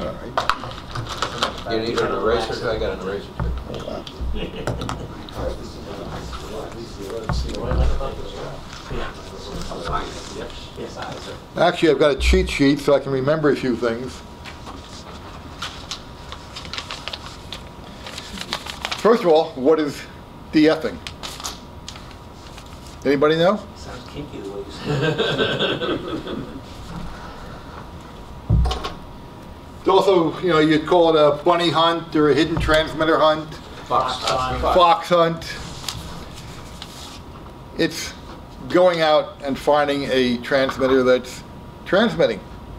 You need an eraser? I got an eraser too. Actually, I've got a cheat sheet so I can remember a few things. First of all, what is DFing? Anybody know? Sounds kinky the way you say it. It's also, you know, you'd call it a bunny hunt or a hidden transmitter hunt. Fox hunt. It's going out and finding a transmitter that's transmitting.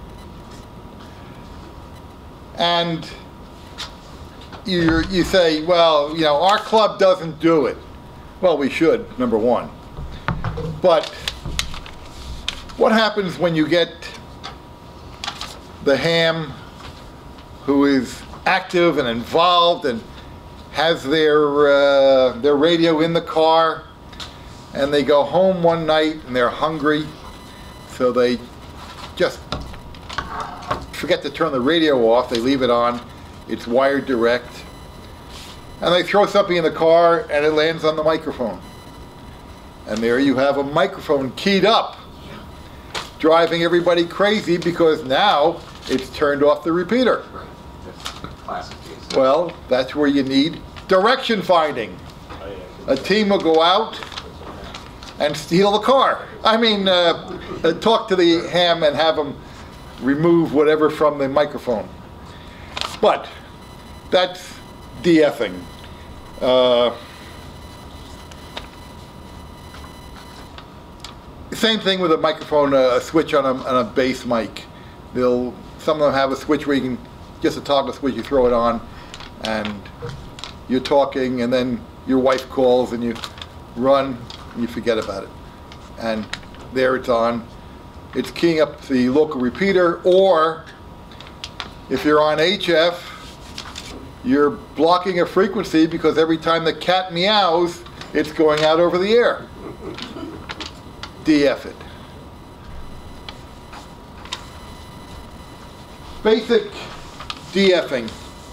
And you say, well, you know, our club doesn't do it. Well, we should, number one. But what happens when you get the ham who is active and involved and has their radio in the car, and they go home one night and they're hungry, so they just forget to turn the radio off, they leave it on, it's wired direct, and they throw something in the car and it lands on the microphone. And there you have a microphone keyed up, driving everybody crazy because now it's turned off the repeater. Classic case. Well, that's where you need direction finding. A team will go out and steal the car. I mean, talk to the ham and have them remove whatever from the microphone. But that's DFing. Same thing with a microphone, a switch on a bass mic. Some of them have a switch where you can, just a toggle switch, you throw it on, and you're talking, and then your wife calls, and you run, and you forget about it. And there it's on. It's keying up the local repeater, or if you're on HF, you're blocking a frequency because every time the cat meows, it's going out over the air. DF it. Basic DFing.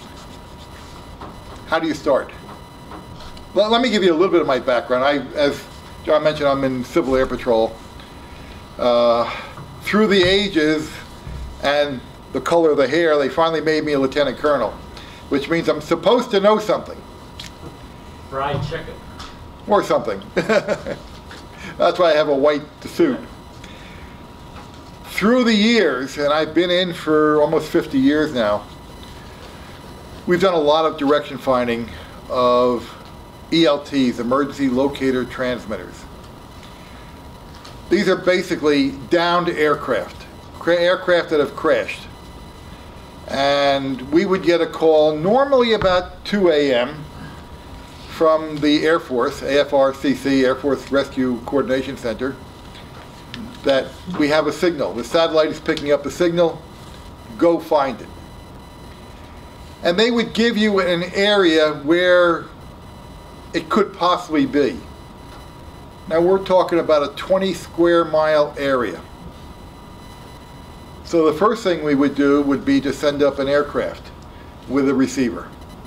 How do you start? Well, let me give you a little bit of my background. As John mentioned, I'm in Civil Air Patrol. Through the ages and the color of the hair, they finally made me a lieutenant colonel, which means I'm supposed to know something. Fried chicken. Or something. That's why I have a white suit. Through the years, and I've been in for almost 50 years now, we've done a lot of direction finding of ELTs, emergency locator transmitters. These are basically downed aircraft, aircraft that have crashed. And we would get a call normally about 2 a.m. from the Air Force, AFRCC, Air Force Rescue Coordination Center, that we have a signal. The satellite is picking up the signal, go find it. And they would give you an area where it could possibly be. Now we're talking about a 20 square mile area. So the first thing we would do would be to send up an aircraft with a receiver.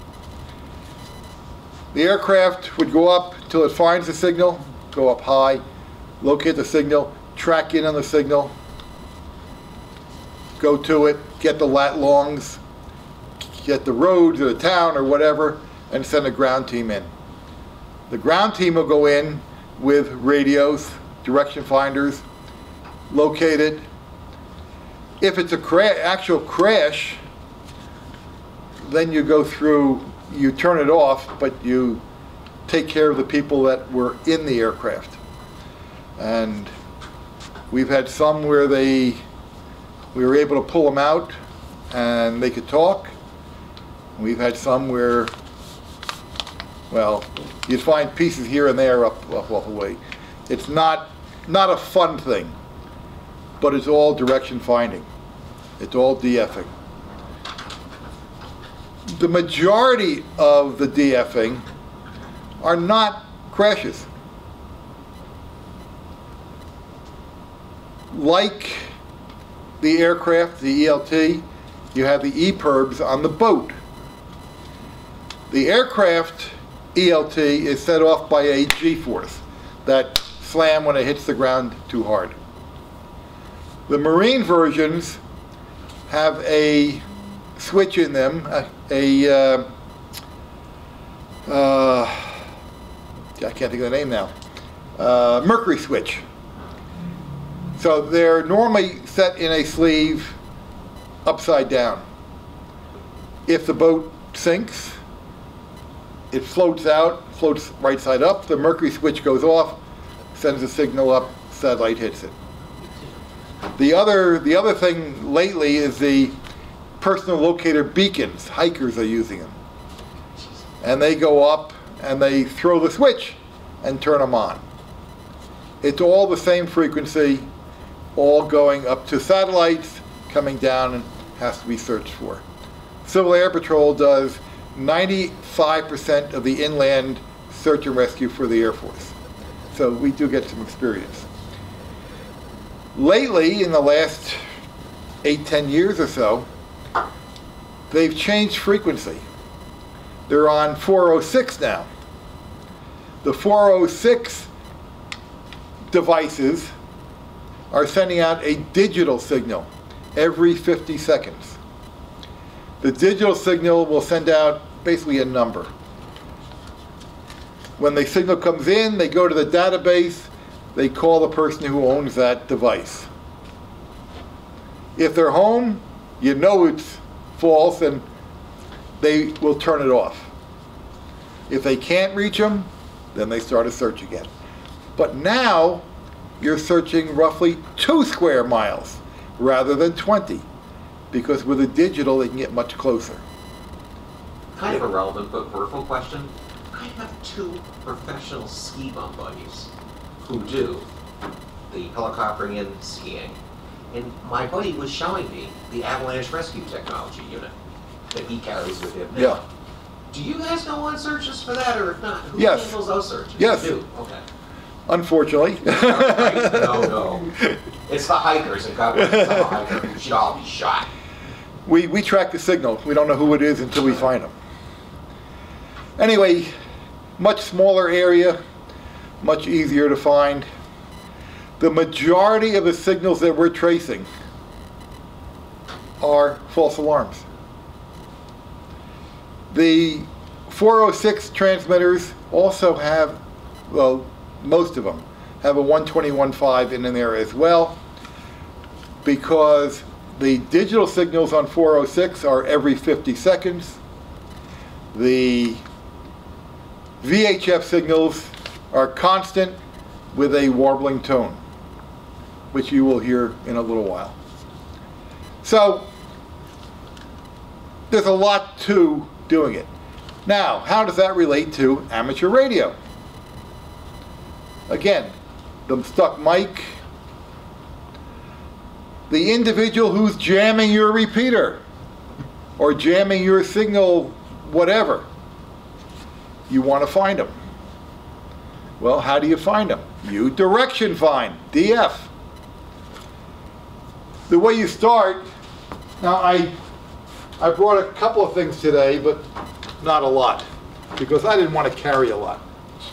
The aircraft would go up until it finds the signal, go up high, locate the signal, track in on the signal, go to it, get the lat longs, get the roads or the town or whatever, and send a ground team in. The ground team will go in with radios, direction finders, locate it. If it's a actual crash, then you go through, you turn it off, but you take care of the people that were in the aircraft. And we've had some where we were able to pull them out and they could talk. We've had some where, well, you'd find pieces here and there up off the way. It's not a fun thing, but it's all direction finding. It's all DFing. The majority of the DFing are not crashes. Like the aircraft, the ELT, you have the EPIRBs on the boat. The aircraft ELT is set off by a G-force, that slam when it hits the ground too hard. The marine versions have a switch in them, I can't think of the name now, mercury switch. So they're normally set in a sleeve upside down. If the boat sinks, it floats out, floats right side up, the mercury switch goes off, sends a signal up, satellite hits it. The other thing lately is the personal locator beacons. Hikers are using them. And they go up and they throw the switch and turn them on. It's all the same frequency, all going up to satellites, coming down and has to be searched for. Civil Air Patrol does 95% of the inland search and rescue for the Air Force. So we do get some experience. Lately, in the last 8-10 years or so, they've changed frequency. They're on 406 now. The 406 devices are sending out a digital signal every 50 seconds. The digital signal will send out basically a number. When the signal comes in, they go to the database, they call the person who owns that device. If they're home, you know it's false and they will turn it off. If they can't reach them, then they start a search again. But now, you're searching roughly 2 square miles rather than 20, because with a digital, they can get much closer. Kind of irrelevant, but peripheral question. I have 2 professional ski bum buddies who do the helicoptering and skiing. And my buddy was showing me the avalanche rescue technology unit that he carries with him now. Yeah. Do you guys go on searches for that, or if not, who Yes. handles those searches? Yes. You do? Okay. Unfortunately. Right? No. It's the hikers and government. It's the hiker who should all be shot. We track the signal. We don't know who it is until we find them. Anyway, much smaller area, much easier to find. The majority of the signals that we're tracing are false alarms. The 406 transmitters also have, well, most of them have a 121.5 in there as well, because the digital signals on 406 are every 50 seconds. The VHF signals are constant with a warbling tone, which you will hear in a little while. So there's a lot to doing it. Now, how does that relate to amateur radio? Again, the stuck mic, the individual who's jamming your repeater or jamming your signal, whatever. You want to find them. Well, how do you find them? You direction find, DF. The way you start, now I brought a couple of things today, but not a lot, because I didn't want to carry a lot.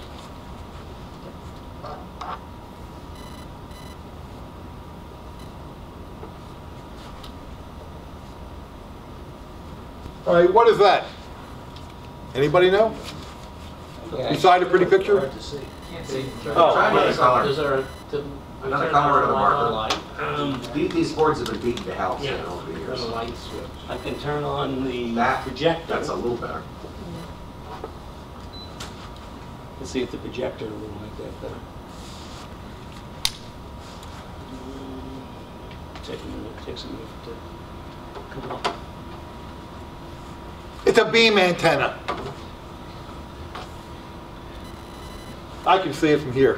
All right, what is that? Anybody know? Beside a pretty picture? Hard to see. Can't see. Oh, another color. Is there Another color to the marker. light? These boards have been beaten to hell Yeah, over the there's years. a light switch. I can turn on the That, projector. that's a little better. Let's see if the projector will like that better. Takes a minute to come up. It's a beam antenna. I can see it from here.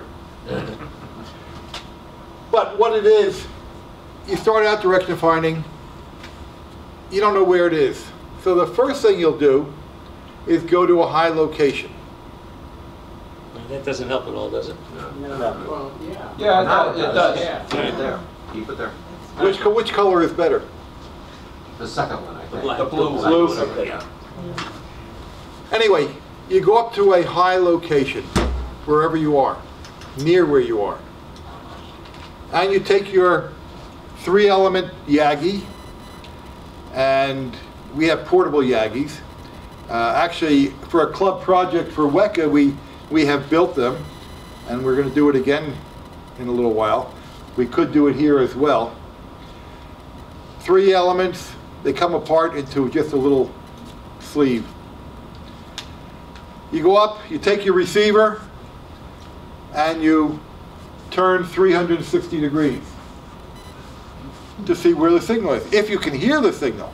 But what it is, you start out direction finding, you don't know where it is. So the first thing you'll do is go to a high location. That doesn't help at all, does it? Well, yeah. Yeah, it does. Yeah, keep it there. Keep it there. Which color is better? The second one, I think. black. The blue one. Blue. Okay. Yeah. Anyway, you go up to a high location, wherever you are, near where you are. And you take your 3-element Yagi, and we have portable Yagis. Actually, for a club project for WECA, we have built them, and we're going to do it again in a little while. We could do it here as well. 3 elements, they come apart into just a little sleeve. You go up, you take your receiver, and you turn 360 degrees to see where the signal is, if you can hear the signal.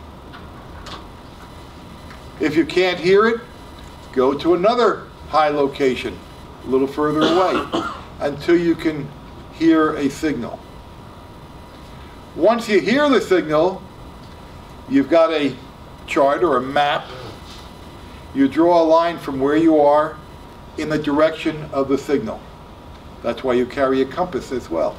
If you can't hear it, go to another high location, a little further away, until you can hear a signal. Once you hear the signal, you've got a chart or a map. You draw a line from where you are in the direction of the signal. That's why you carry a compass as well.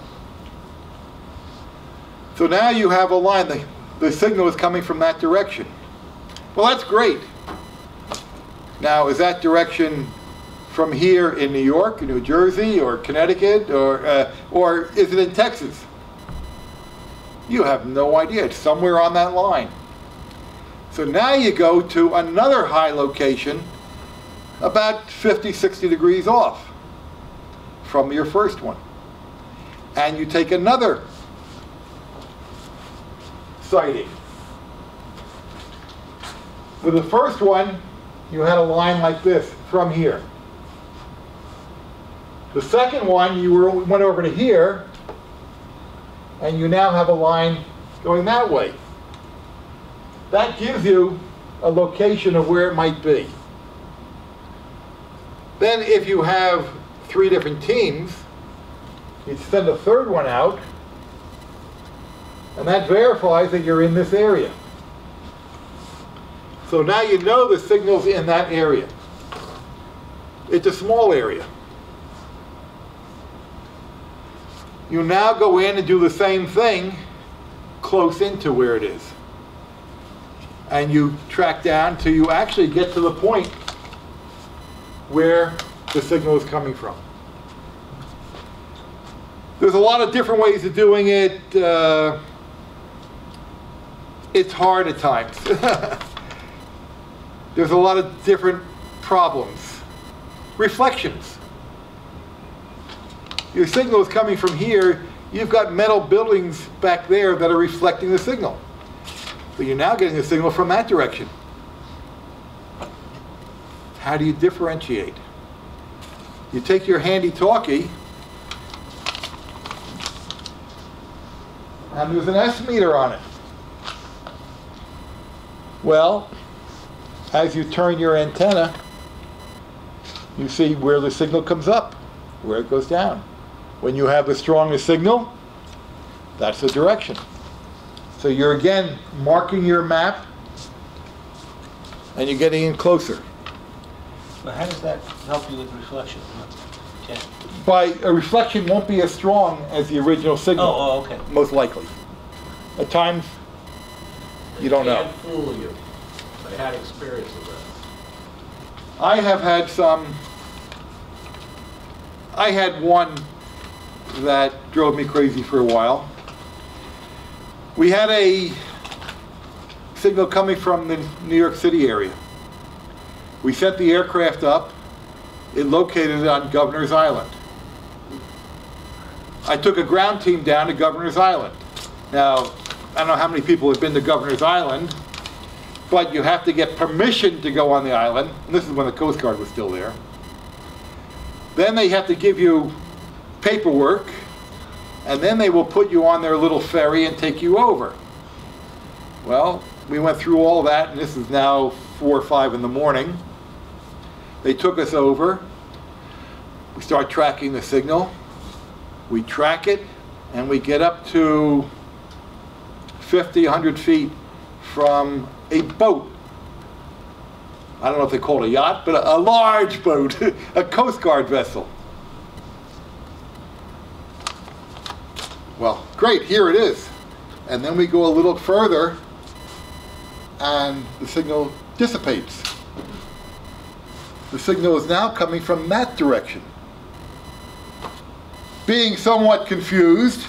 So now you have a line. The signal is coming from that direction. Well, that's great. Now, is that direction from here in New York, New Jersey, or Connecticut, or is it in Texas? You have no idea. It's somewhere on that line. So now you go to another high location about 50, 60 degrees off from your first one. And you take another sighting. With the first one, you had a line like this from here. The second one, you went over to here, and you now have a line going that way. That gives you a location of where it might be. Then if you have 3 different teams, you send a third one out, and that verifies that you're in this area. So now you know the signal's in that area. It's a small area. You now go in and do the same thing close into where it is. And you track down till you actually get to the point where the signal is coming from. There's a lot of different ways of doing it. It's hard at times. There's a lot of different problems. Reflections. Your signal is coming from here. You've got metal buildings back there that are reflecting the signal. So you're now getting the signal from that direction. How do you differentiate? You take your handy-talkie, and there's an S meter on it. Well, as you turn your antenna, you see where the signal comes up, where it goes down. When you have the strongest signal, that's the direction. So you're again marking your map, and you're getting in closer. But how does that help you with reflection? Okay. By a reflection won't be as strong as the original signal. Oh, okay. Most likely. At times, you don't know. Can't fool you. I had experience with that. I have had some. I had one that drove me crazy for a while. We had a signal coming from the New York City area. We sent the aircraft up. It located on Governor's Island. I took a ground team down to Governor's Island. Now, I don't know how many people have been to Governor's Island, but you have to get permission to go on the island. And this is when the Coast Guard was still there. Then they have to give you paperwork, and then they will put you on their little ferry and take you over. Well, we went through all that, and this is now 4 or 5 in the morning. They took us over. We start tracking the signal. We track it, and we get up to 50, 100 feet from a boat. I don't know if they call it a yacht, but a large boat, a Coast Guard vessel. Well, great, here it is. And then we go a little further, and the signal dissipates. The signal is now coming from that direction. Being somewhat confused,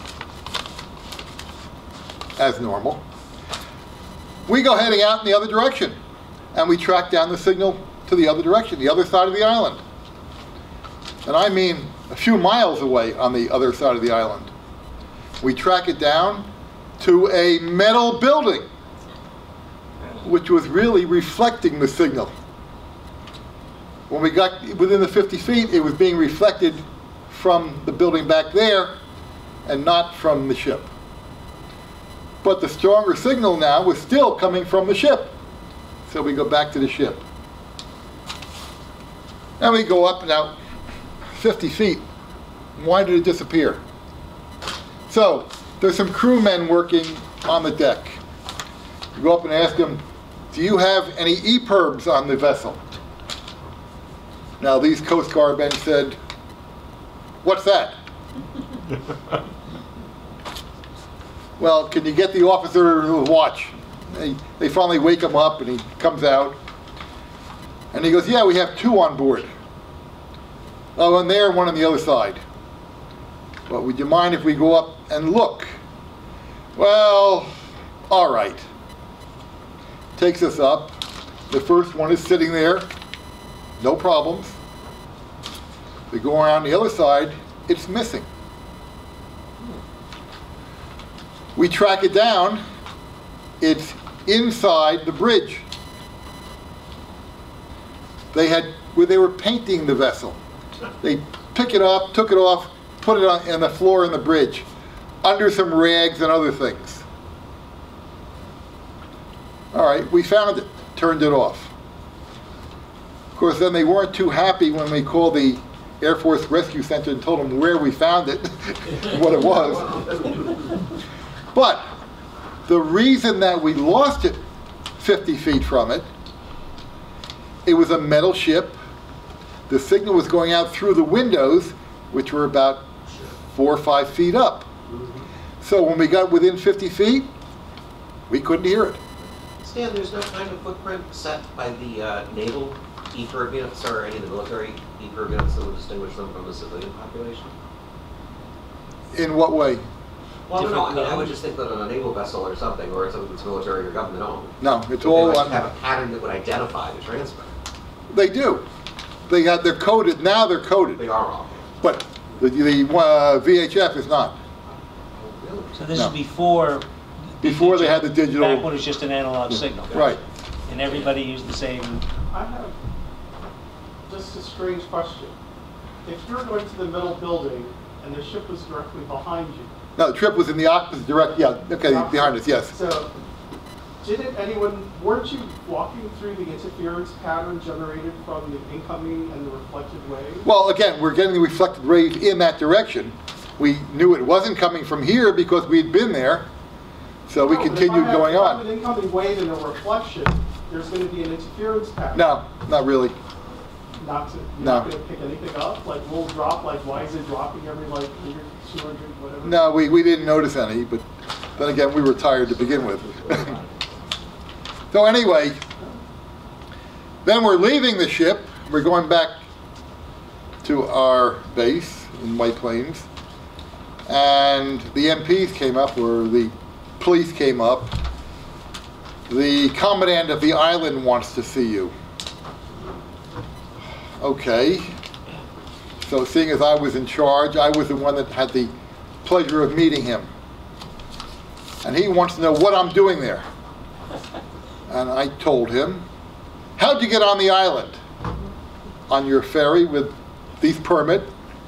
as normal, we go heading out in the other direction, and we track down the signal to the other direction, the other side of the island. And I mean a few miles away on the other side of the island. We track it down to a metal building, which was really reflecting the signal. When we got within the 50 feet, it was being reflected from the building back there and not from the ship. But the stronger signal now was still coming from the ship. So we go back to the ship. And we go up and out 50 feet. Why did it disappear? So there's some crewmen working on the deck. You go up and ask them, do you have any EPIRBs on the vessel? Now these Coast Guard men said, what's that? Well, can you get the officer to watch? They finally wake him up and he comes out. And he goes, yeah, we have 2 on board. Oh, one there, one on the other side. Well, would you mind if we go up and look? Well, all right. Takes us up. The first one is sitting there. No problems. We go around the other side, it's missing. We track it down, it's inside the bridge. They were painting the vessel. They pick it up, took it off, put it on the floor in the bridge, under some rags and other things. All right, we found it, turned it off. Of course, then they weren't too happy when we called the Air Force Rescue Center and told them where we found it, what it was. But the reason that we lost it 50 feet from it, it was a metal ship. The signal was going out through the windows, which were about 4 or 5 feet up. So when we got within 50 feet, we couldn't hear it. Stan, there's no kind of footprint set by the naval EPIRB units or any of the military EPIRB units that would distinguish them from the civilian population? In what way? Well, no, I mean, I would just think that on a naval vessel or something, or something that's military or government owned, No, it's all they on. have a pattern that would identify the transmitter. They do. They're coded. Now they're coded. They are all. But the VHF is not. Oh, really? So this No. is before... Before they had the digital. Back when it was just an analog signal. Right. And everybody used the same... I have just a strange question. If you're going to the middle building and the ship was directly behind you. No, the trip was in the opposite direction. Yeah, okay, behind us, yes. So, weren't you walking through the interference pattern generated from the incoming and the reflected wave? Well, again, we're getting the reflected wave in that direction. We knew it wasn't coming from here because we'd been there. So we continued going If I on. have an incoming wave and a reflection, there's going to be an interference pattern. No, not really. You're not going to pick anything up? Like, we'll drop, like, why is it dropping every, like, 100, 200, whatever? No, we didn't notice any, but then again, we were tired to begin with. So anyway, then we're leaving the ship. We're going back to our base in White Plains. And the MPs came up, or the police came up. The commandant of the island wants to see you. Okay. So seeing as I was in charge, I was the one that had the pleasure of meeting him. And he wants to know what I'm doing there. And I told him, how'd you get on the island? On your ferry with these permit?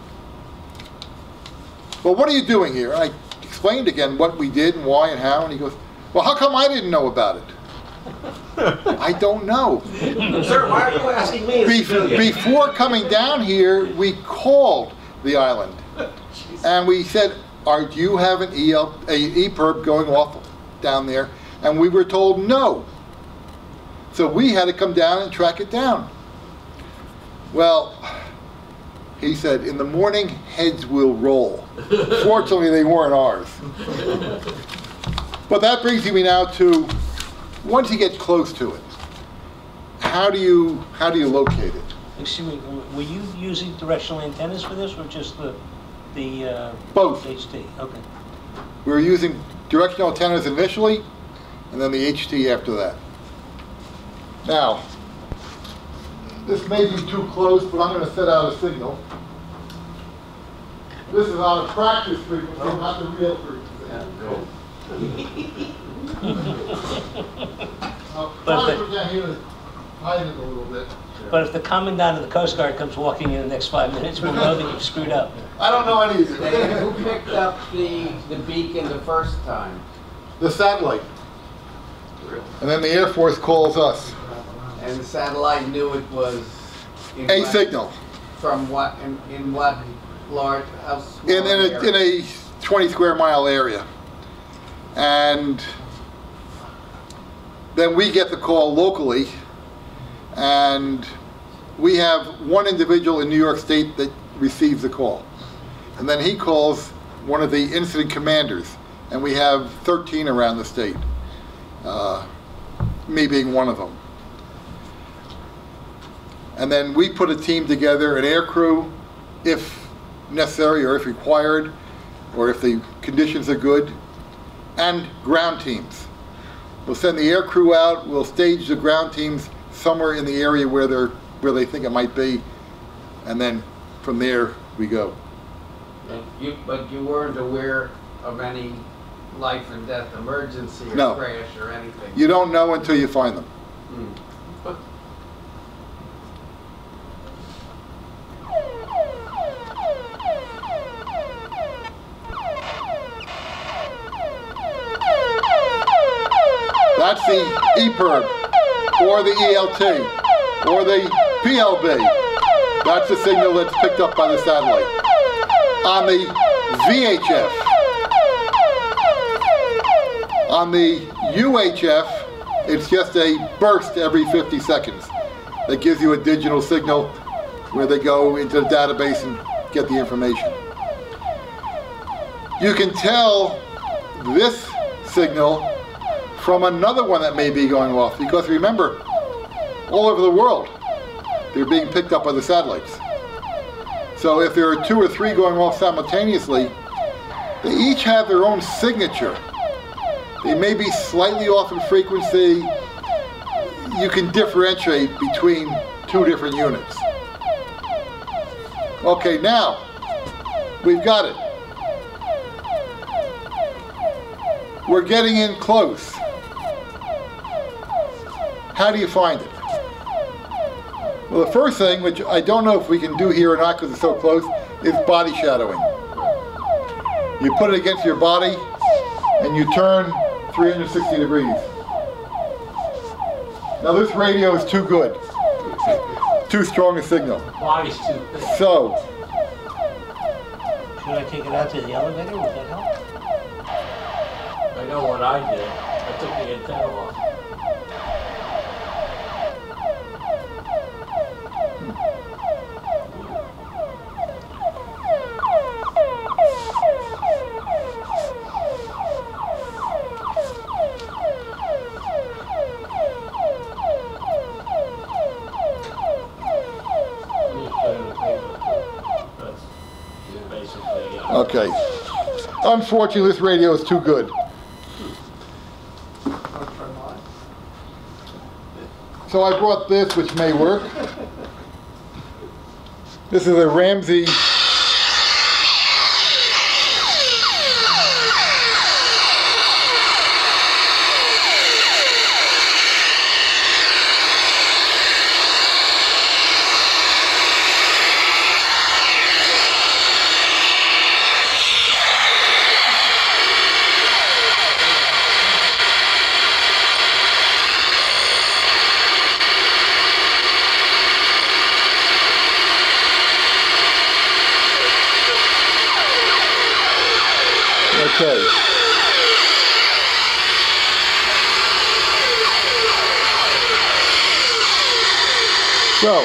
Well, what are you doing here? And I explained again what we did and why and how, and he goes, well, how come I didn't know about it? I don't know. Sir, why are you asking me? Before coming down here, we called the island. And we said, do you have an EPIRB going off down there? And we were told no. So we had to come down and track it down. Well, he said, in the morning, heads will roll. Fortunately, they weren't ours. But that brings me now to once you get close to it, how do you locate it? Excuse me, were you using directional antennas for this, or just the Both. HT? Okay. We were using directional antennas initially, and then the HT after that. Now, this may be too close, but I'm going to set out a signal. This is on a practice frequency, not the real frequency. Sorry if we can't hear it. Hide it a little bit. But if the commandant of the Coast Guard comes walking in the next 5 minutes, we'll know that you've screwed up. I don't know any of Who you. picked up the beacon the first time? The satellite. And then the Air Force calls us. And the satellite knew it was in A what- signal. From what, in what large, how small In area? a 20 square mile area. And then we get the call locally, and we have one individual in New York State that receives the call. And then he calls one of the incident commanders, and we have 13 around the state, me being one of them. And then we put a team together, an air crew, if necessary or if required, or if the conditions are good, and ground teams. We'll send the air crew out, we'll stage the ground teams somewhere in the area where they think it might be, and then from there we go. But you weren't aware of any life and death emergency or No. crash or anything? You don't know until you find them. That's the EPIRB, or the ELT, or the PLB. That's the signal that's picked up by the satellite. On the VHF, on the UHF, it's just a burst every 50 seconds. That gives you a digital signal where they go into the database and get the information. You can tell this signal from another one that may be going off, because remember, all over the world, they're being picked up by the satellites. So if there are 2 or 3 going off simultaneously, they each have their own signature. They may be slightly off in frequency. You can differentiate between 2 different units. Okay, now, we've got it. We're getting in close. How do you find it? Well, the first thing, which I don't know if we can do here or not because it's so close, is body shadowing. You put it against your body and you turn 360 degrees. Now this radio is too good. Too strong a signal. Body's too thick. So, Should I take it out to the elevator? Would that help? I know what I did. I took the antenna off. That's basically, okay. Unfortunately, this radio is too good. Want to try mine? So I brought this, which may work. This is a Ramsey. Okay. So,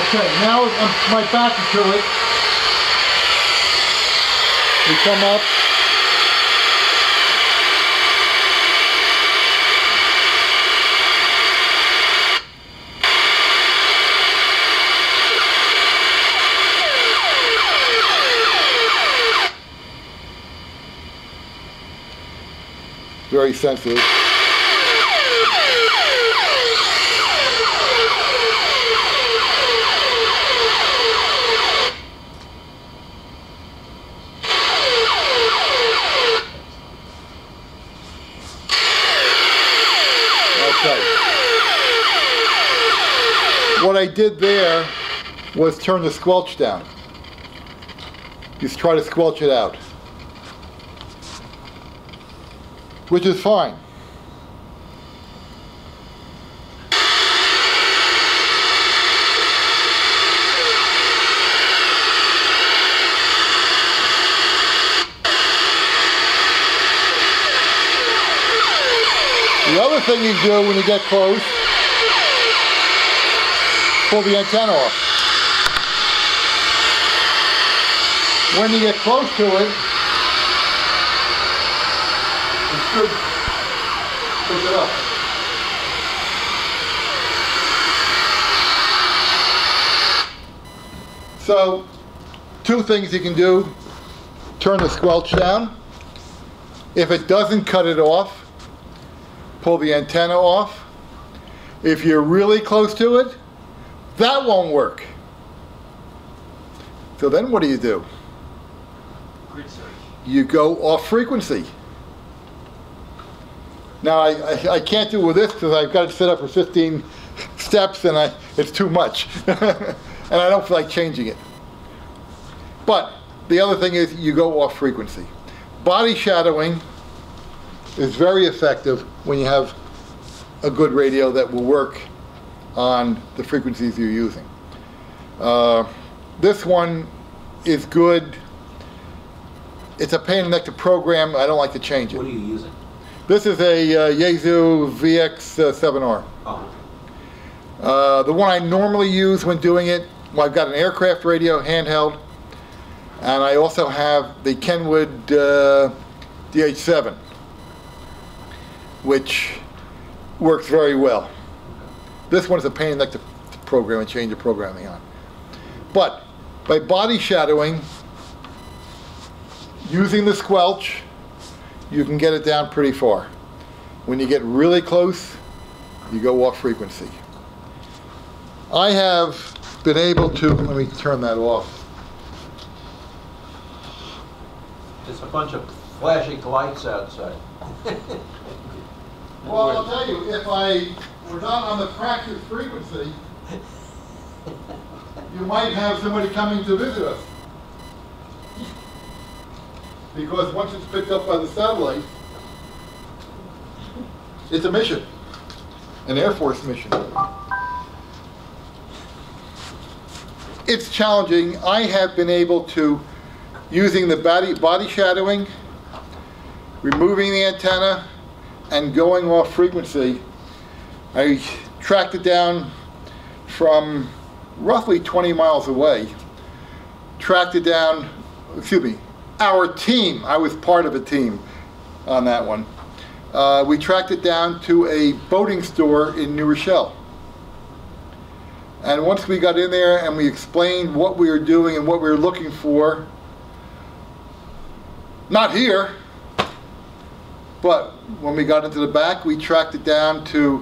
Okay, now my back is to it. We come up. Very sensitive. What I did there was turn the squelch down. Just try to squelch it out, which is fine. The other thing you do when you get close, pull the antenna off. When you get close to it, it should push it up. So, two things you can do. Turn the squelch down. If it doesn't cut it off, pull the antenna off. If you're really close to it, that won't work. So then what do? You go off frequency. Now I can't do it with this because I've got it set up for 15 steps and it's too much. And I don't feel like changing it. But the other thing is you go off frequency. Body shadowing is very effective when you have a good radio that will work on the frequencies you're using. This one is good. It's a pain in the neck to program. I don't like to change it. What are you using? This is a Yaesu VX7R. Oh. The one I normally use when doing it, well, I've got an aircraft radio handheld, and I also have the Kenwood DH7, which works very well. This one is a pain in the neck to program and change the programming on. But by body shadowing, using the squelch, you can get it down pretty far. When you get really close, you go off frequency. I have been able to, let me turn that off. There's a bunch of flashing lights outside. Well, I'll tell you, if I were not on the practice frequency, you might have somebody coming to visit us. Because once it's picked up by the satellite, it's a mission, an Air Force mission. It's challenging. I have been able to, using the body shadowing, removing the antenna, and going off frequency, I tracked it down from roughly 20 miles away, tracked it down, excuse me, our team, I was part of a team on that one. We tracked it down to a boating store in New Rochelle. And once we got in there and we explained what we were doing and what we were looking for, not here, but when we got into the back, we tracked it down to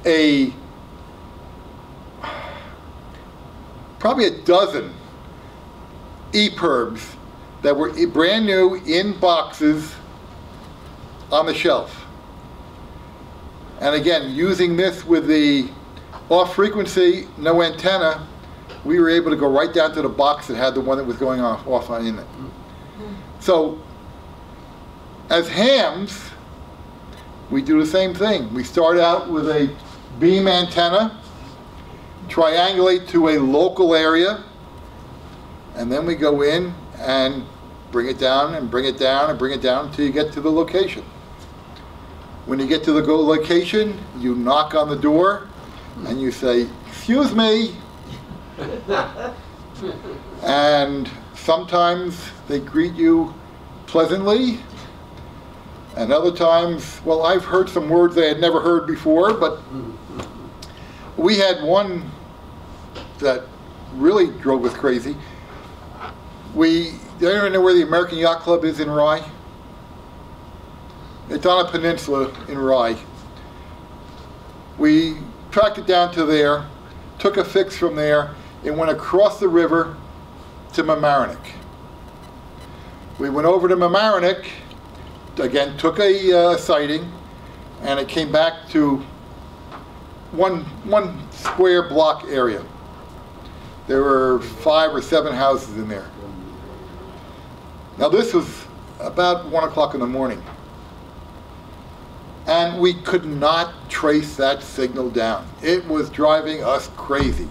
probably a dozen EPIRBs that were brand new in boxes on the shelf. And again, using this with the off frequency, no antenna, we were able to go right down to the box that had the one that was going off on in it. So, as hams, we do the same thing. We start out with a beam antenna, triangulate to a local area, and then we go in and bring it down and bring it down and bring it down until you get to the location. When you get to the location, you knock on the door and you say, "Excuse me, And sometimes they greet you pleasantly, and other times, well, I've heard some words I had never heard before, but we had one that really drove us crazy. Do anyone know where the American Yacht Club is in Rye? It's on a peninsula in Rye. We tracked it down to there, took a fix from there, and went across the river to Mamaroneck. We went over to Mamaroneck, again took a sighting, and it came back to one square block area. There were 5 or 7 houses in there. Now this was about 1 o'clock in the morning. And we could not trace that signal down. It was driving us crazy.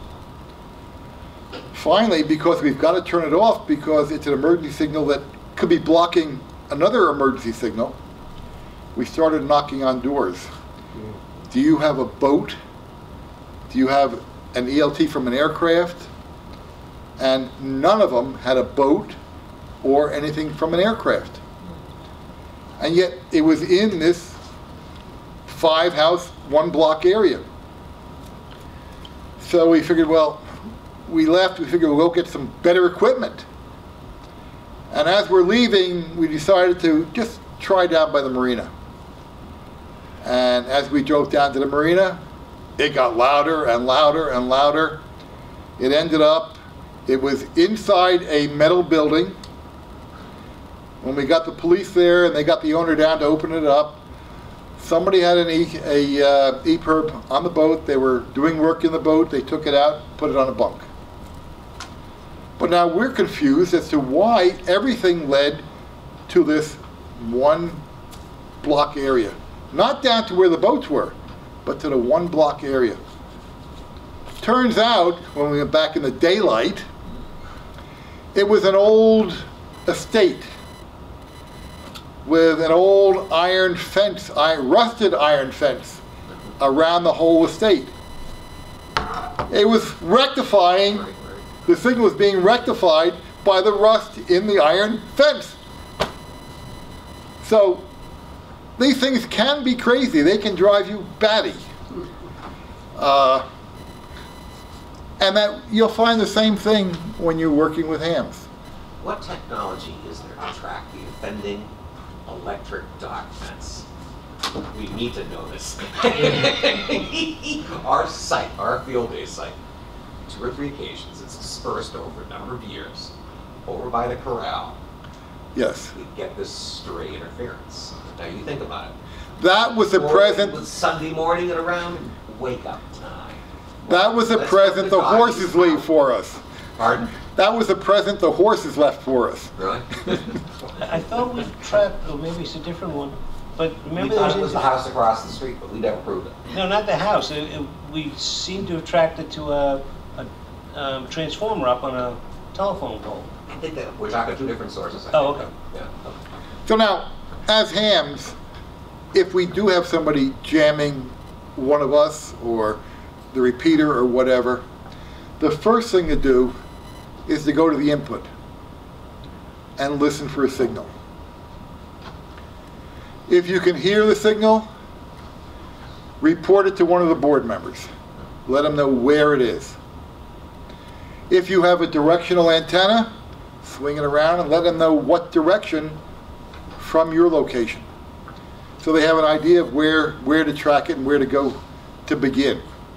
Finally, because we've got to turn it off because it's an emergency signal that could be blocking another emergency signal, we started knocking on doors. Do you have a boat? Do you have an ELT from an aircraft? And none of them had a boat or anything from an aircraft. And yet it was in this 5-house, 1-block area. So we figured, well, we figured we'll go get some better equipment. And as we're leaving, we decided to just try down by the marina. And as we drove down to the marina, it got louder and louder and louder. It ended up, it was inside a metal building. When we got the police there and they got the owner down to open it up, somebody had an EPIRB on the boat. They were doing work in the boat. They took it out, put it on a bunk. But now we're confused as to why everything led to this 1-block area. Not down to where the boats were, but to the 1-block area. Turns out, when we went back in the daylight, it was an old estate with an old iron fence, rusted iron fence around the whole estate. It was rectifying, the signal was being rectified by the rust in the iron fence. So these things can be crazy. They can drive you batty. And that you'll find the same thing when you're working with hams. What technology is there to track the offending electric dock fence? We need to know this. Our site, our field day site, 2 or 3 occasions, it's dispersed over a number of years, over by the corral. Yes. We get this stray interference. Now you think about it. That was the present. With Sunday morning at around wake up time. That was the present the horses leave for us. Pardon? That was the present the horses left for us. Really? I thought we tracked, or maybe it's a different one, but We remember thought there it was the house across the street, but we never proved it. No, not the house. We seemed to have tracked it to a transformer up on a telephone pole. I think that we're talking 2 different sources. I Oh, think. okay. Yeah. So now, as hams, if we do have somebody jamming one of us or the repeater or whatever, the first thing to do is to go to the input and listen for a signal. If you can hear the signal, report it to one of the board members. Let them know where it is. If you have a directional antenna, swing it around and let them know what direction from your location, so they have an idea of where to track it and where to go to begin.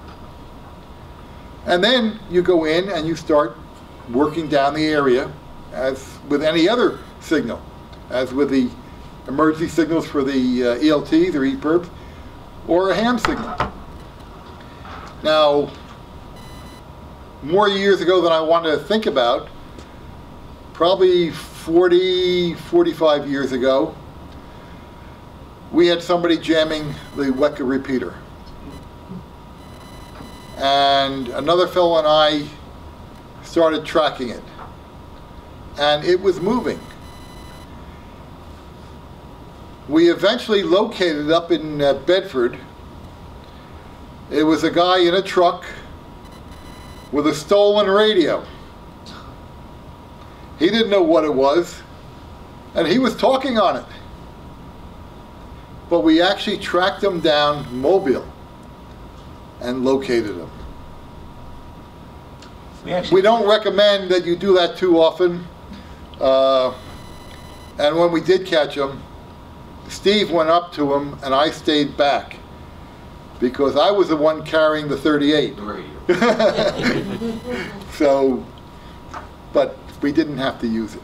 And then you go in and you start working down the area as with any other signal, as with the emergency signals for the ELTs or EPIRBs, or a ham signal. Now, more years ago than I wanted to think about, probably 40, 45 years ago, we had somebody jamming the WECA repeater. And another fellow and I started tracking it. And it was moving. We eventually located it up in Bedford. It was a guy in a truck with a stolen radio. He didn't know what it was, and he was talking on it. But we actually tracked him down Mobile and located him. We don't recommend that you do that too often. And when we did catch him, Steve went up to him and I stayed back because I was the one carrying the 38. So, but we didn't have to use it.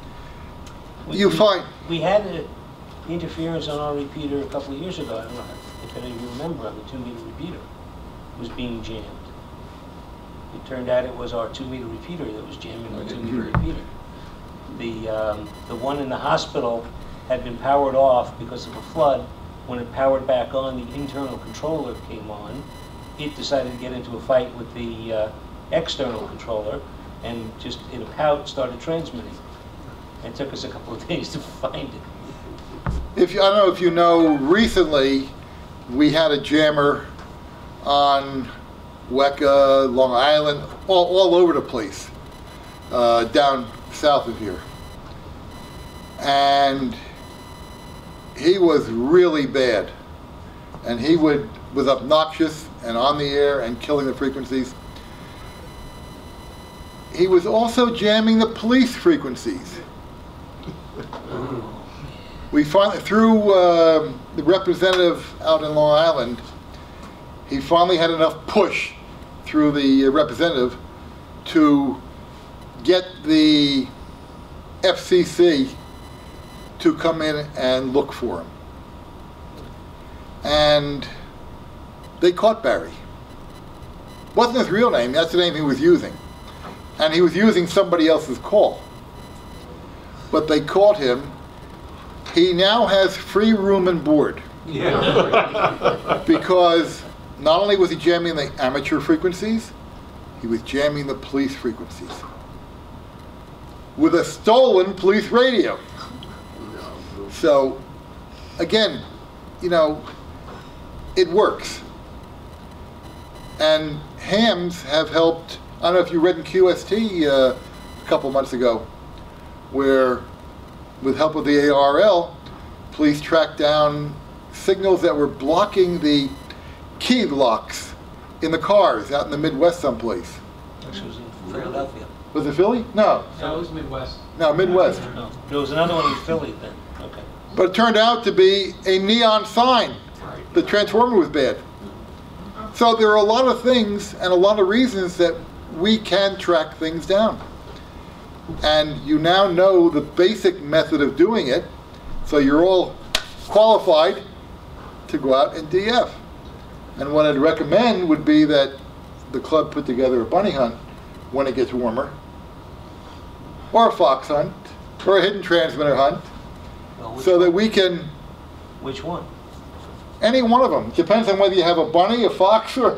We had interference on our repeater a couple of years ago. I don't know if any of you remember, on the 2-meter repeater was being jammed. It turned out it was our 2-meter repeater that was jamming the 2-meter repeater. The one in the hospital had been powered off because of a flood. When it powered back on, the internal controller came on. It decided to get into a fight with the external controller and just in a pout started transmitting. It took us a couple of days to find it. I don't know if you know, recently we had a jammer on WECA, Long Island, all over the place, down south of here. And he was really bad. And he was obnoxious and on the air and killing the frequencies. He was also jamming the police frequencies. We finally, through the representative out in Long Island, he finally had enough push through the representative to get the FCC to come in and look for him. And they caught Barry. Wasn't his real name, that's the name he was using. And he was using somebody else's call. But they caught him. He now has free room and board. Yeah. Because not only was he jamming the amateur frequencies, he was jamming the police frequencies with a stolen police radio. So, again, you know, it works. And hams have helped. I don't know if you read in QST a couple months ago, where with help of the ARL, police tracked down signals that were blocking the key locks in the cars out in the Midwest someplace. Actually, it was in Philadelphia. Was it Philly? No. No, it was Midwest. No, Midwest. No, there was another one in Philly then. Okay. But it turned out to be a neon sign. The transformer was bad. So there are a lot of things and a lot of reasons that we can track things down. And you now know the basic method of doing it, so you're all qualified to go out and DF. And what I'd recommend would be that the club put together a bunny hunt when it gets warmer, or a fox hunt, or a hidden transmitter hunt, Well, so that we can, which one? any one of them. Depends on whether you have a bunny, a fox, or...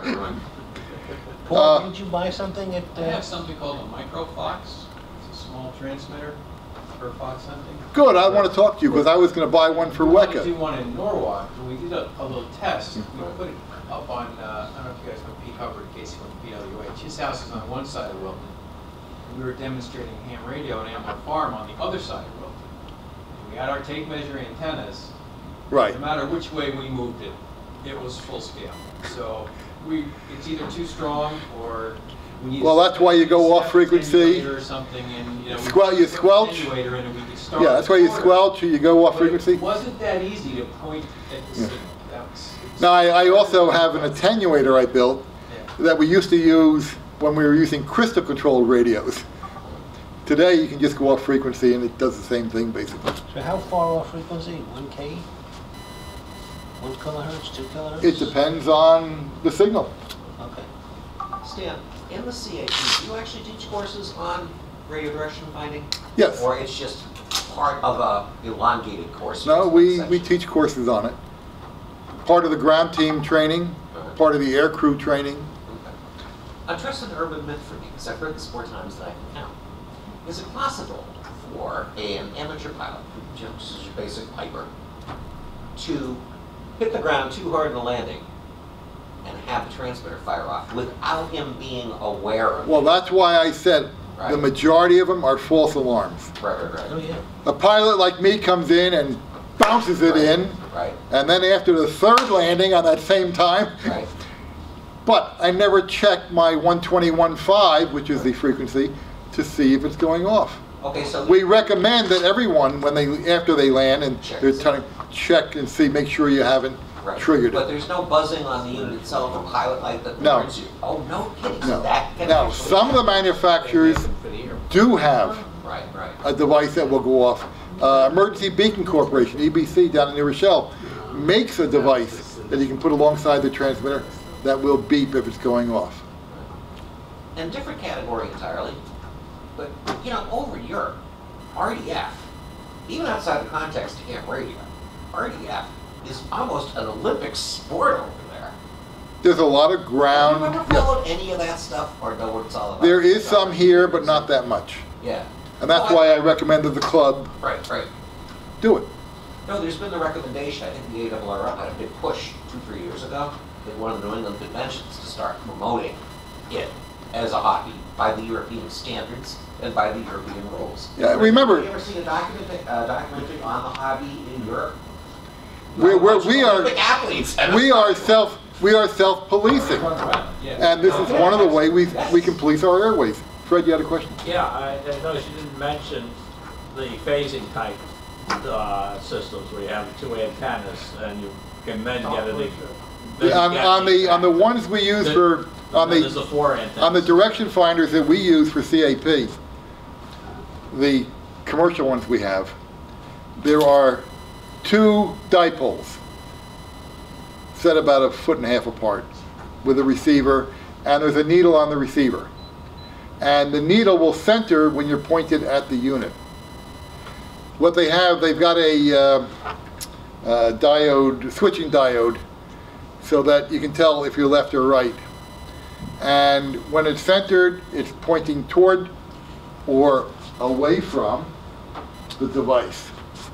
Paul, didn't you buy something at... I have something called a microfox. It's a small transmitter for fox hunting. Good, I want to talk to you, because I was going to buy one for We WECA. did one in Norwalk, and we did a little test. We put it up on, I don't know if you guys know Pete Hubbard, Casey from PWH. His house is on one side of Wilton. And we were demonstrating ham radio and Ambler Farm on the other side of Wilton. And we had our tape measure antennas. Right. No matter which way we moved it, it was full scale. So it's either too strong or we need. Well, that's why you go off frequency. Or something, and you know. You squelch. Attenuator in and we could start Yeah, that's why you recording. squelch, or you go off But frequency. It wasn't that easy to point at the signal. That was. Now, I also have an attenuator I built that we used to use when we were using crystal controlled radios. Today, you can just go off frequency and it does the same thing, basically. So how far off frequency? 1K? 1 kilohertz? 2 kilohertz? It depends on the signal. Okay. Stan, in the CAT, do you actually teach courses on radio direction finding? Yes. Or it's just part of a elongated course? No, just we section? teach courses on it. Part of the ground team training, part of the air crew training. Okay. A trusted urban myth for me, because I've heard this 4 times that I can count. Is it possible for an amateur pilot, just a basic piper, to hit the ground too hard in a landing and have the transmitter fire off without him being aware of Well, it. that's why I said the Right. majority of them are false alarms. Right. Oh, yeah. A pilot like me comes in and bounces it in, Right. and then after the third landing on that same time, Right. but I never check my 121.5, which is the frequency, to see if it's going off. Okay, so We recommend that everyone, when after they land and Checks. they're telling, check and see, make sure you haven't right. triggered But it. there's no buzzing on the unit itself, a pilot light that No. warns you. Oh, no kidding. So No. that can Now, actually some of the happen. manufacturers For the air. do have Right, right. a device that will go off. Emergency Beacon Corporation, EBC, down in New Rochelle, makes a device that you can put alongside the transmitter that will beep if it's going off. And different category entirely. But, you know, over in Europe, RDF, even outside the context of ham radio, RDF is almost an Olympic sport over there. There's a lot of Have ground. you ever Yes. followed any of that stuff, or know what it's all about? There is some here, but not that much. Yeah. And that's why I recommended the club Right, right. do it. No, there's been the recommendation, I think the ARRL had a big push 2-3 years ago at one of the New England conventions to start promoting it as a hobby by the European standards and by the European rules. Yeah, remember- Have you ever seen a documentary on the hobby in Europe? We are Olympic athletes. we are self-policing, Yeah. and this is one of the ways we can police our airways. Fred, you had a question? Yeah, I noticed you didn't mention the phasing type systems where you have two antennas and you can then get it. On the ones we use for There's the four antennas. on the direction finders that we use for CAP, the commercial ones we have, there are two dipoles set about 1.5 feet apart with a receiver, and there's a needle on the receiver. And the needle will center when you're pointed at the unit. What they have, they've got a diode, switching diode, so that you can tell if you're left or right. And when it's centered, it's pointing toward or away from the device.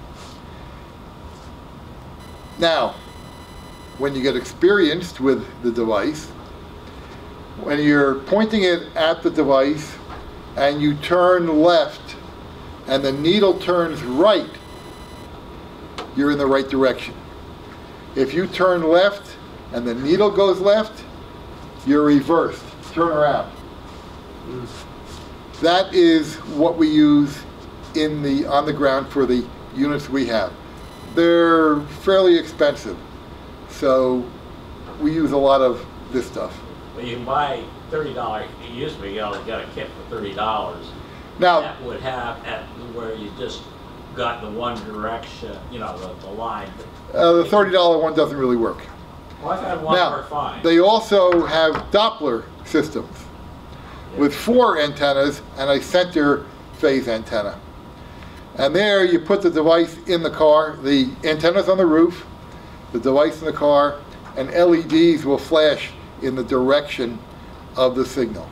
Now, when you get experienced with the device, when you're pointing it at the device and you turn left and the needle turns right, you're in the right direction. If you turn left and the needle goes left, you're reversed. Turn around. That is what we use on the ground for the units we have. They're fairly expensive, so we use a lot of this stuff. Well, you can buy $30. It used to be you only got a kit for $30. Now, That would have at where you just got the one direction, you know, the line. the $30 one doesn't really work. Well, I've had one Now, work fine. they also have Doppler systems with 4 antennas and a center phase antenna. And there you put the device in the car, the antenna's on the roof, the device in the car, and LEDs will flash in the direction of the signal.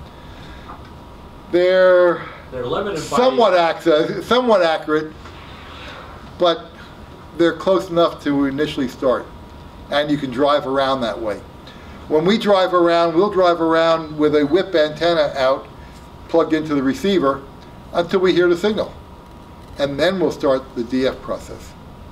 They're limited by somewhat accurate, but they're close enough to initially start. And you can drive around that way. When we drive around, we'll drive around with a whip antenna out, plugged into the receiver, until we hear the signal. And then we'll start the DF process.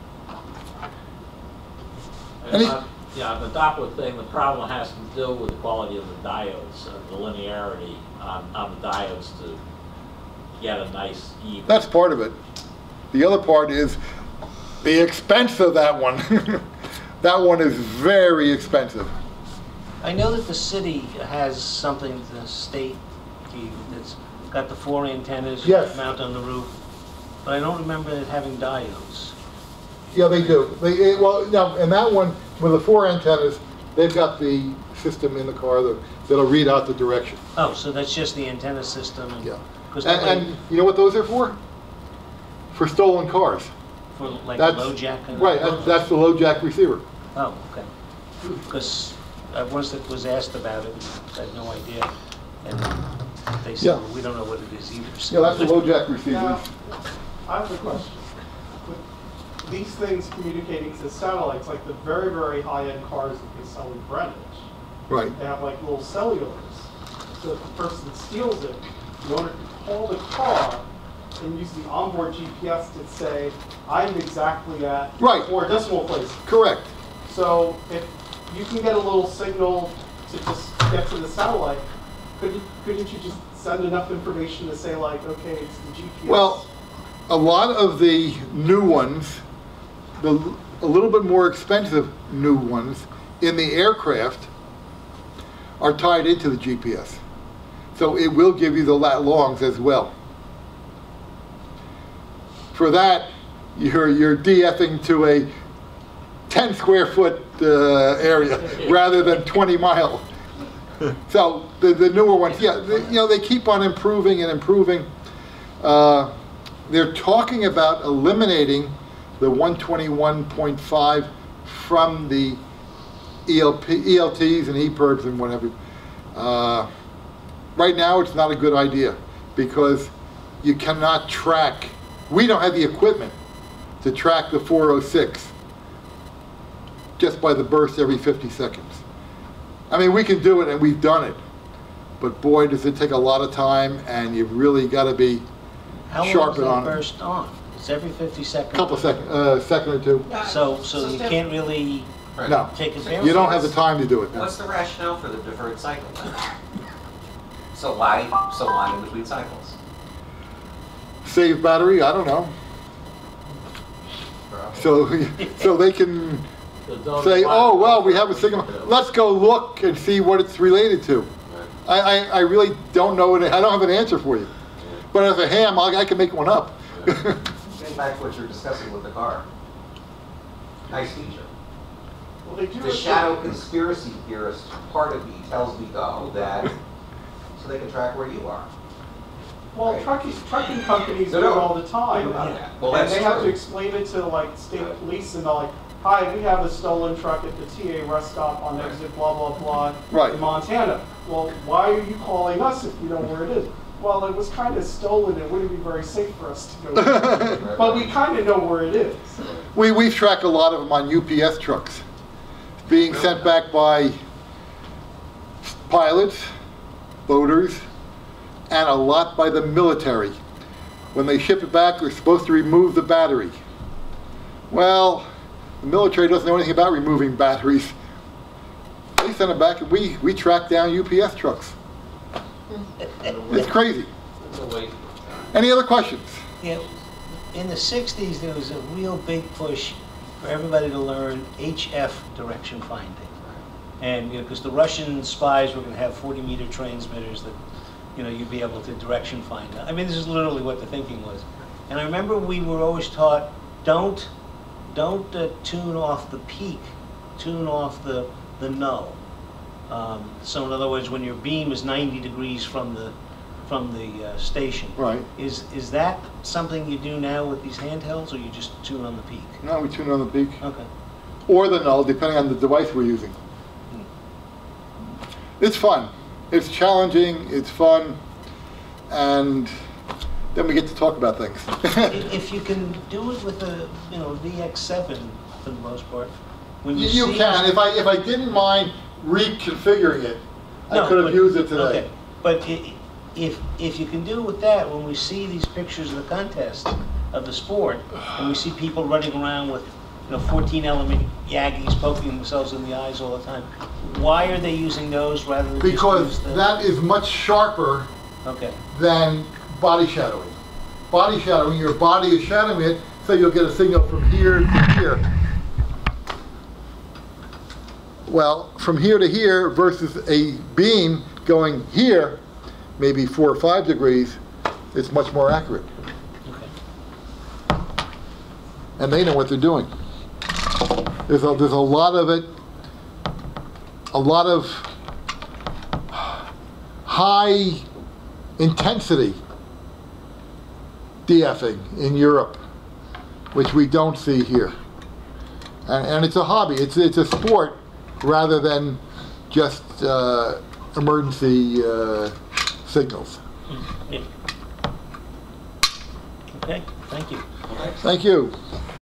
Yeah, the Doppler thing, the problem has to do with the quality of the diodes, the linearity on the diodes to get a nice even. That's part of it. The other part is the expense of that one. That one is very expensive. I know that the city has something, the state gave, that's got the 4 antennas Yes. mount on the roof, but I don't remember it having diodes. Yeah, they do. Well, now, and that one, with the 4 antennas, they've got the system in the car that'll read out the direction. Oh, so that's just the antenna system? And, Yeah. 'cause And you know what those are for? For stolen cars. for like That's, low jack? And right, that's the low jack receiver. Oh, okay. Because I once was asked about it, and I had no idea. And they said, Yeah. well, we don't know what it is either. Yeah, So. that's the low jack receiver. Now, I have a question. With these things communicating to satellites, like the very, very high-end cars that they sell in Greenwich, Right. They have like little cellulars. So if the person steals it, the owner can call the car and use the onboard GPS to say, I'm exactly at Right. 4 decimal places. Correct. So if you can get a little signal to just get to the satellite, couldn't you just send enough information to say like, okay, it's the GPS? Well, a lot of the new ones, a little bit more expensive new ones in the aircraft are tied into the GPS. So it will give you the lat longs as well. For that, you're DFing to a 10 square foot area rather than 20 mile. So the newer ones, yeah, they keep on improving and improving. They're talking about eliminating the 121.5 from the ELTs and EPIRBs and whatever. Right now, it's not a good idea because you cannot track. We don't have the equipment to track the 406 just by the burst every 50 seconds. I mean, we can do it and we've done it, but boy, does it take a lot of time, and you've really got to be sharp on it. How long is that burst on? It's every 50 seconds? Couple seconds, second or two. So you can't really No, take advantage. you don't have the time to do it. What's the rationale for the deferred cycle then? So why in between cycles? Save battery, I don't know. So they can say, oh, well, we have a signal. Let's go look and see what it's related to. I really don't know, I don't have an answer for you. But as a ham, I can make one up. Getting back to what you're discussing with the car. Nice feature. Well, they do The it- shadow conspiracy theorist part of me tells me, though, that so they can track where you are. Well, trucking companies No, do no. it all the time. Yeah. Well, And that's they have to true. explain it to like state police, and they're like, hi, we have a stolen truck at the TA rest stop on exit blah, blah, blah Right. in Montana. Well, why are you calling us if you know where it is? Well, it was kind of stolen. It wouldn't be very safe for us to go there. But we kind of know where it is. We've tracked a lot of them on UPS trucks, being sent back by pilots, boaters, and a lot by the military. When they ship it back, they're supposed to remove the battery. Well, the military doesn't know anything about removing batteries. They send it back, and we track down UPS trucks. It's crazy. Any other questions? Yeah, in the 60s, there was a real big push for everybody to learn HF direction finding. And, because the Russian spies were going to have 40-meter transmitters that, you'd be able to direction find. I mean, this is literally what the thinking was. And I remember we were always taught, don't tune off the peak, tune off the null. So in other words, when your beam is 90 degrees from the station, Right. Is that something you do now with these handhelds, or you just tune on the peak? No, we tune on the peak. Okay. Or the null, depending on the device we're using. It's fun. It's challenging, it's fun, and then we get to talk about things. If you can do it with a VX7 for the most part, when you You see can. If I didn't mind reconfiguring it, I could have used it today. Okay, but if you can do it with that, when we see these pictures of the contest of the sport, and we see people running around with 14-element Yagis poking themselves in the eyes all the time, why are they using those rather than Because just use the... that is much sharper Okay. than body shadowing. Body shadowing, your body is shadowing it, so you'll get a signal from here to here. Well, from here to here versus a beam going here, maybe 4 or 5 degrees, it's much more accurate. Okay. And they know what they're doing. There's a lot of it, a lot of high intensity DFing in Europe, which we don't see here. And it's a hobby, it's a sport rather than just emergency signals. Yeah. Okay, thank you. Thank you.